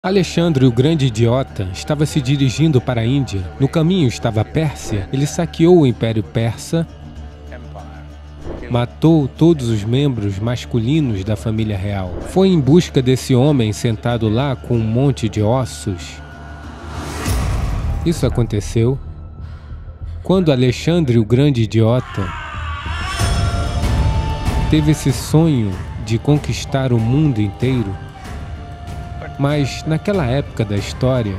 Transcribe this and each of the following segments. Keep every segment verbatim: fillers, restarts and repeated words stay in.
Alexandre, o grande idiota, estava se dirigindo para a Índia. No caminho estava a Pérsia. Ele saqueou o Império Persa, matou todos os membros masculinos da família real. Foi em busca desse homem sentado lá com um monte de ossos. Isso aconteceu quando Alexandre, o grande idiota, teve esse sonho de conquistar o mundo inteiro. Mas, naquela época da história,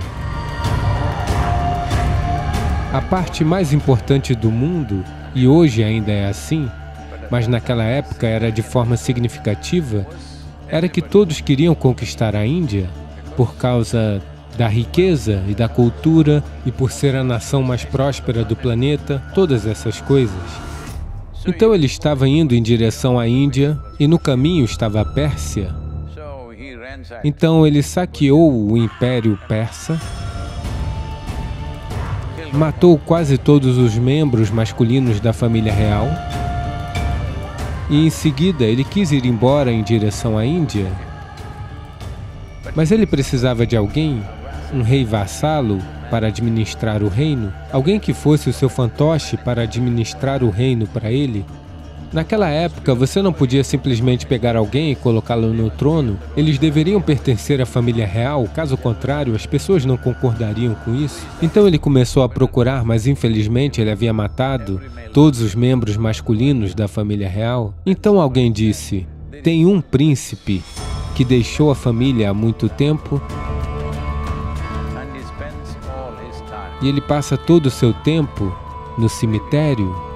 a parte mais importante do mundo, e hoje ainda é assim, mas naquela época era de forma significativa, era que todos queriam conquistar a Índia por causa da riqueza e da cultura e por ser a nação mais próspera do planeta, todas essas coisas. Então ele estava indo em direção à Índia e no caminho estava a Pérsia. Então ele saqueou o Império Persa, matou quase todos os membros masculinos da família real e em seguida ele quis ir embora em direção à Índia, mas ele precisava de alguém, um rei vassalo, para administrar o reino, alguém que fosse o seu fantoche para administrar o reino para ele. Naquela época, você não podia simplesmente pegar alguém e colocá-lo no trono. Eles deveriam pertencer à família real, caso contrário, as pessoas não concordariam com isso. Então ele começou a procurar, mas infelizmente ele havia matado todos os membros masculinos da família real. Então alguém disse, tem um príncipe que deixou a família há muito tempo e ele passa todo o seu tempo no cemitério.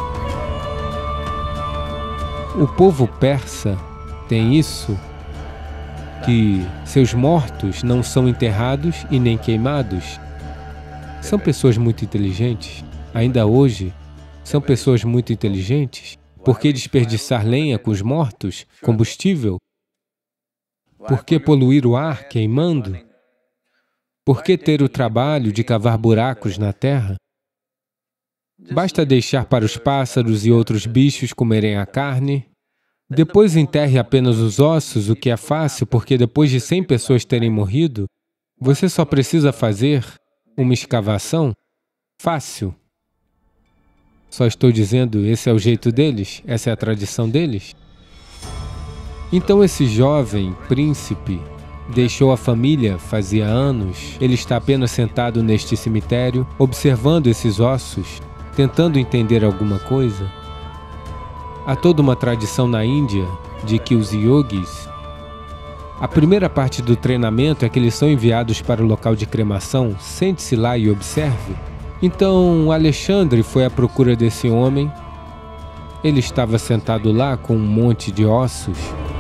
O povo persa tem isso, que seus mortos não são enterrados e nem queimados. São pessoas muito inteligentes. Ainda hoje, são pessoas muito inteligentes. Por que desperdiçar lenha com os mortos? Combustível? Por que poluir o ar queimando? Por que ter o trabalho de cavar buracos na terra? Basta deixar para os pássaros e outros bichos comerem a carne. Depois enterre apenas os ossos, o que é fácil, porque depois de cem pessoas terem morrido, você só precisa fazer uma escavação. Fácil. Só estou dizendo, esse é o jeito deles, essa é a tradição deles. Então esse jovem príncipe deixou a família fazia anos. Ele está apenas sentado neste cemitério, observando esses ossos, tentando entender alguma coisa. Há toda uma tradição na Índia de que os yogis, a primeira parte do treinamento é que eles são enviados para o local de cremação. Sente-se lá e observe. Então Alexandre foi à procura desse homem. Ele estava sentado lá com um monte de ossos.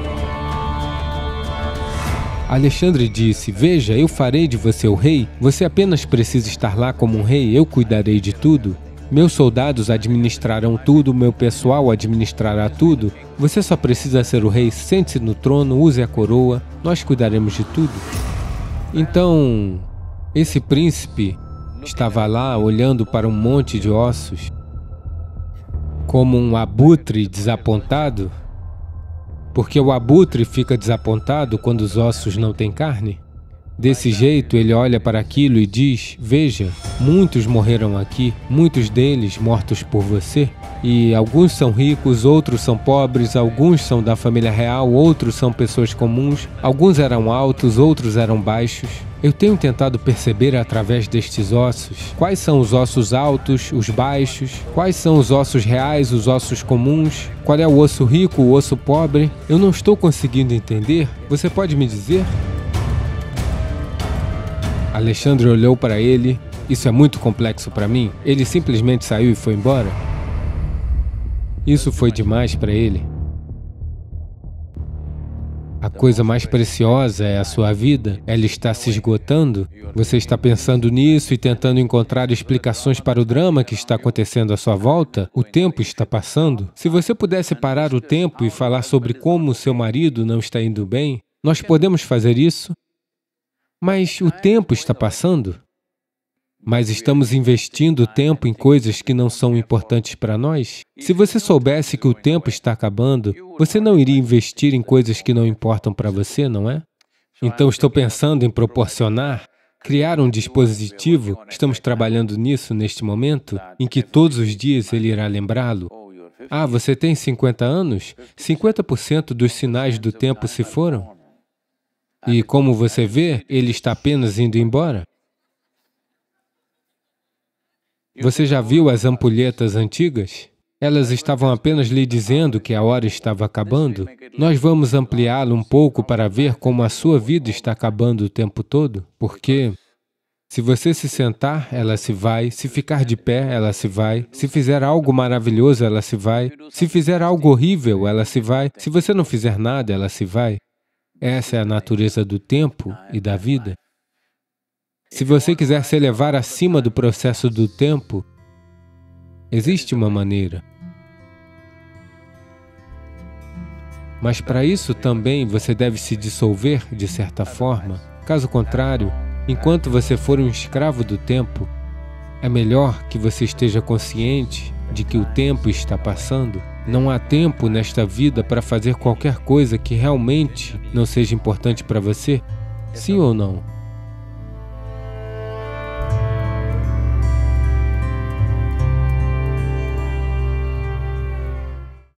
Alexandre disse, veja, eu farei de você o rei, você apenas precisa estar lá como um rei, eu cuidarei de tudo. Meus soldados administrarão tudo, meu pessoal administrará tudo. Você só precisa ser o rei, sente-se no trono, use a coroa, nós cuidaremos de tudo. Então, esse príncipe estava lá olhando para um monte de ossos, como um abutre desapontado, porque o abutre fica desapontado quando os ossos não têm carne. Desse jeito, ele olha para aquilo e diz, veja, muitos morreram aqui, muitos deles mortos por você, e alguns são ricos, outros são pobres, alguns são da família real, outros são pessoas comuns, alguns eram altos, outros eram baixos. Eu tenho tentado perceber através destes ossos, quais são os ossos altos, os baixos, quais são os ossos reais, os ossos comuns, qual é o osso rico, o osso pobre. Eu não estou conseguindo entender. Você pode me dizer? Alexandre olhou para ele. Isso é muito complexo para mim. Ele simplesmente saiu e foi embora. Isso foi demais para ele. A coisa mais preciosa é a sua vida. Ela está se esgotando. Você está pensando nisso e tentando encontrar explicações para o drama que está acontecendo à sua volta. O tempo está passando. Se você pudesse parar o tempo e falar sobre como seu marido não está indo bem, nós podemos fazer isso? Mas o tempo está passando. Mas estamos investindo tempo em coisas que não são importantes para nós? Se você soubesse que o tempo está acabando, você não iria investir em coisas que não importam para você, não é? Então estou pensando em proporcionar, criar um dispositivo, estamos trabalhando nisso neste momento, em que todos os dias ele irá lembrá-lo. Ah, você tem cinquenta anos? cinquenta por cento dos sinais do tempo se foram. E como você vê, ele está apenas indo embora. Você já viu as ampulhetas antigas? Elas estavam apenas lhe dizendo que a hora estava acabando. Nós vamos ampliá-lo um pouco para ver como a sua vida está acabando o tempo todo, porque se você se sentar, ela se vai, se ficar de pé, ela se vai, se fizer algo maravilhoso, ela se vai, se fizer algo horrível, ela se vai, se você não fizer nada, ela se vai. Essa é a natureza do tempo e da vida. Se você quiser se elevar acima do processo do tempo, existe uma maneira. Mas para isso também você deve se dissolver de certa forma. Caso contrário, enquanto você for um escravo do tempo, é melhor que você esteja consciente de que o tempo está passando. Não há tempo nesta vida para fazer qualquer coisa que realmente não seja importante para você? Sim ou não?